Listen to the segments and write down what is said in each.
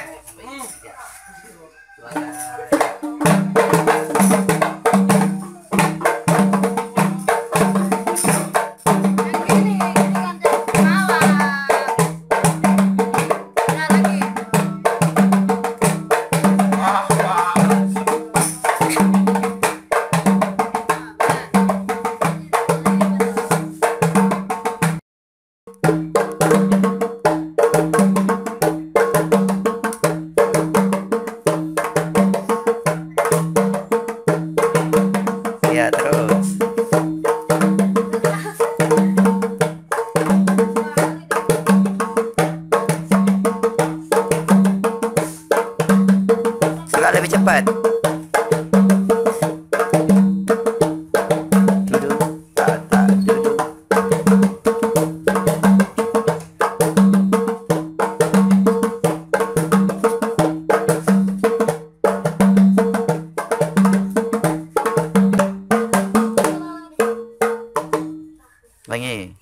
Ya, terus. Suka lebih cepat. Duduk, tata, duduk. Lagi.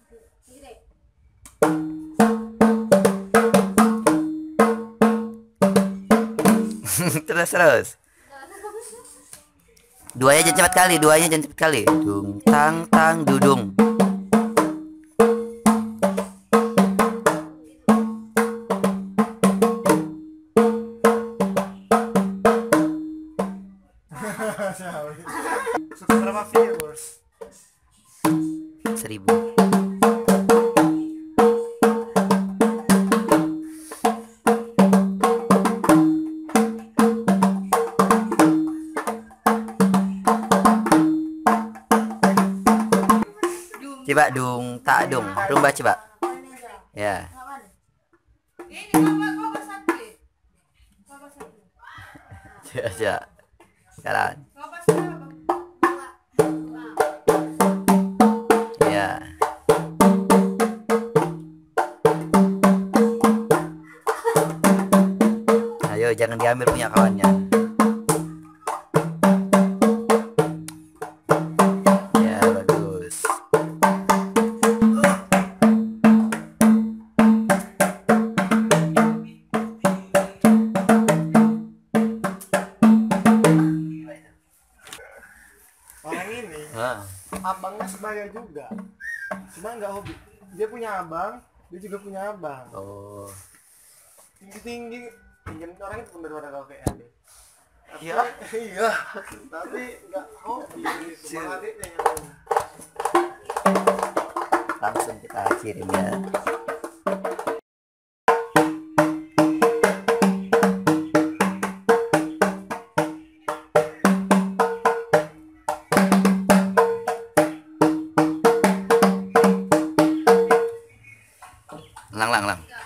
Terus. Duanya jangan cepat kali, duanya jangan cepat kali. Dung tang tang dudung. Berapa viewers? 1000. Coba dung tak dung, rumba coba. Ya. Coba. Sekarang. Ya. Ayo jangan diambil punya kawannya. Ya bagus. Orang ini Ah. abangnya sebaya juga, cuma nggak hobi. Dia punya abang, dia juga punya abang. Oh. Tinggi orang itu bener pada kau kayak adik. Iya. Iya, tapi nggak hobi. Cuma adiknya yang Langsung kita kirim ya. Lang.